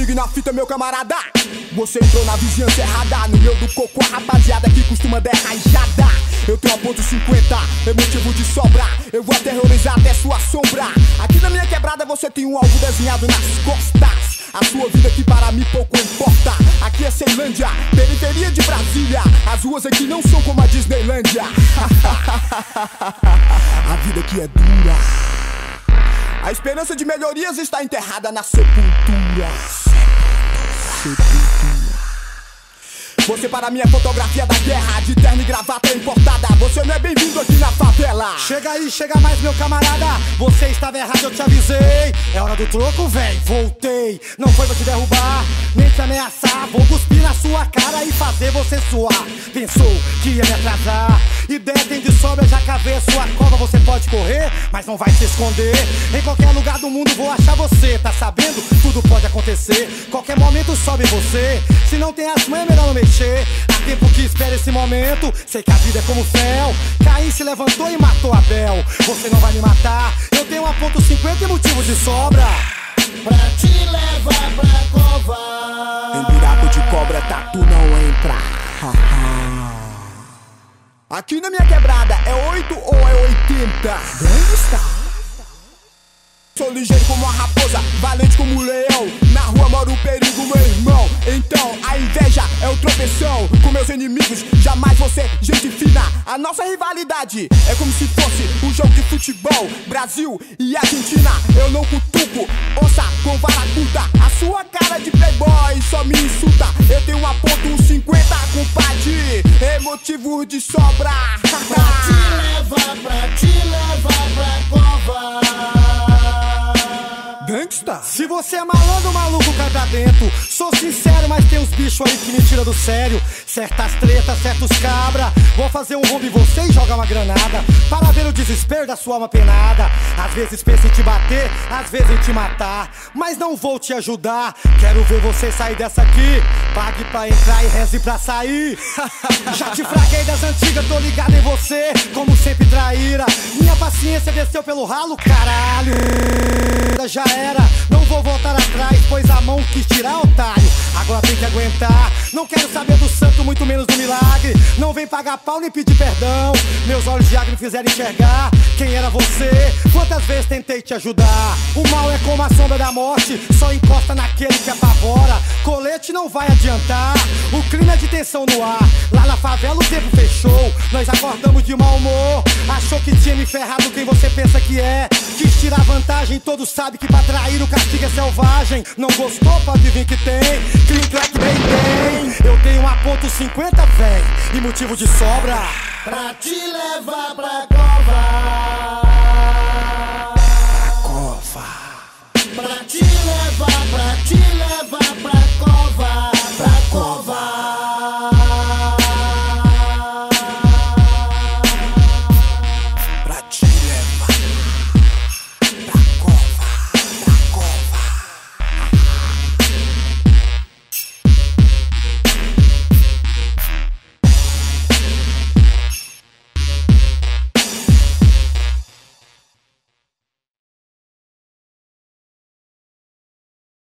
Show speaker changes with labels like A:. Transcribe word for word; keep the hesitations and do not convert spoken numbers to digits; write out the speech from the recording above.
A: ligue na fita, meu camarada. Você entrou na vizinhança errada. No meio do coco, a rapaziada que costuma dar rajada. Eu tenho uma ponto cinquenta, é motivo de sobra. Eu vou aterrorizar até sua sombra. Aqui na minha quebrada você tem um alvo desenhado nas costas. A sua vida aqui para mim pouco importa. Aqui é Ceilândia, periferia de Brasília. As ruas aqui não são como a Disneylândia. A vida aqui é dura. A esperança de melhorias está enterrada na sepultura. Sepultura. Você para mim é fotografia da guerra, de terno e gravata importada. Você não é bem-vindo aqui na favela.
B: Chega aí, chega mais, meu camarada. Você estava errado, eu te avisei. É hora do troco, véi, voltei. Não foi pra te derrubar, nem te ameaçar. Vou cuspir na sua cara e fazer você suar. Pensou que ia me atrasar? Ideia tem de sobra, já cavei a sua cova. Você pode correr, mas não vai se esconder. Em qualquer lugar do mundo vou achar você. Tá sabendo? Tudo pode acontecer. Qualquer momento sobe você. Se não tem as mães, é melhor não mexer. Há tempo que espera esse momento. Sei que a vida é como fel. Caim se levantou e matou Abel. Você não vai me matar. Eu tenho uma ponto cinquenta e motivo de sobra.
C: Pra te levar pra cova.
A: Em buraco de cobra tatu não entra. Aqui na minha quebrada é oito ou é oitenta? Gangsta. Sou ligeiro como uma raposa, valente como um leão. Na rua mora o perigo, meu irmão. Então a inveja é o tropeção. Com meus inimigos jamais vou ser gente fina. A nossa rivalidade é como se fosse um jogo de futebol. Brasil e Argentina, eu não cutuco. Ouça com vara curta, a sua cara de playboy só me insulta. Eu tenho uma ponto cinquenta, compadre. É motivo de sobra.
C: Pra te levar, pra te levar pra cova.
A: Gangsta.
B: Se você é malandro, maluco, cai pra dentro. Sou sincero, mas tem uns bichos aí que me tiram do sério. Certas tretas, certos cabra. Vou fazer um roubo em você e jogar uma granada para ver o desespero da sua alma penada. Às vezes penso em te bater, às vezes em te matar, mas não vou te ajudar. Quero ver você sair dessa aqui. Pague pra entrar e reze pra sair. Já te fraguei das antigas, tô ligado em você. Como sempre traíra. Minha paciência desceu pelo ralo, caralho. Já era, não vou voltar atrás, pois a mão quis tirar, otário. Agora tem que aguentar. Não quero saber do santo, muito menos do milagre. Não vem pagar pau nem pedir perdão. Meus olhos de água me fizeram enxergar quem era você. Quantas vezes tentei te ajudar. O mal é como a sombra da morte, só encosta naquele que apavora. Colete não vai adiantar. O clima é de tensão no ar. Lá na favela o tempo fechou. Nós acordamos de mau humor. Achou que tinha me ferrado quem você pensa que é. Quis tirar vantagem, todos sabem que pra trair o castigo é selvagem. Não gostou, pode vir que tem. Clean crack bem bem. Eu tenho uma ponto cinquenta, véi, e motivo de sobra.
C: Pra te levar pra cova.
A: Cova.
C: Pra te levar, pra te levar pra